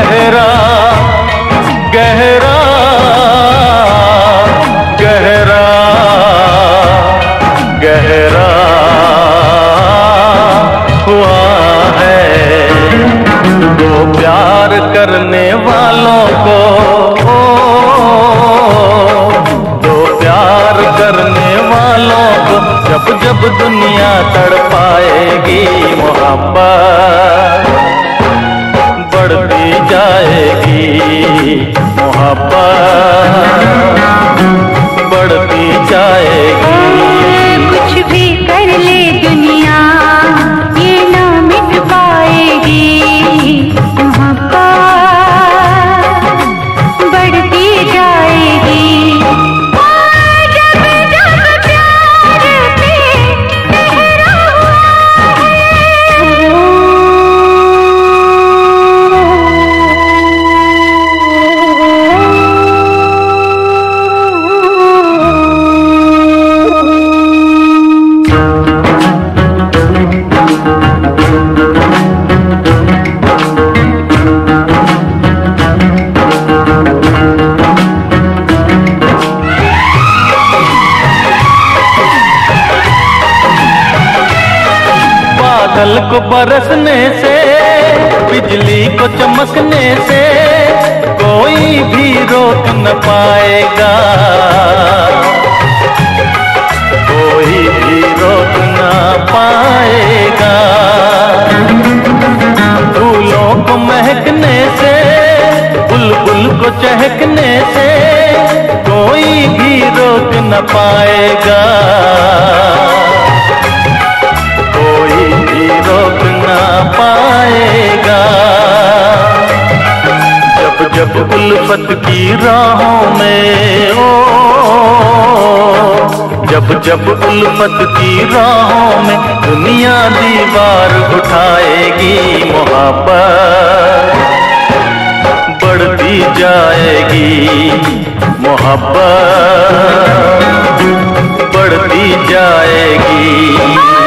गहरा गहरा गहरा गहरा हुआ है। दो प्यार करने वालों को, दो प्यार करने वालों को जब जब दुनिया तड़पाएगी, मोहब्बत बढ़ती जाएगी, मोहब्बत बढ़ती जाएगी। कुछ भी कर ले दुनिया ये ना मिट पाएगी, मोहब्बत बढ़ती जाएगी। बादल को बरसने से, बिजली को चमकने से कोई भी रोक न पाएगा, कोई भी रोक न पाएगा। फूलों को महकने से, बुलबुल को चहकने से कोई भी रोक न पाएगा, रोक ना पाएगा। जब जब उल्फत की राहों में जब जब उल्फत की राहों में दुनिया दीवार उठाएगी, मोहब्बत बढ़ती जाएगी, मोहब्बत बढ़ती जाएगी।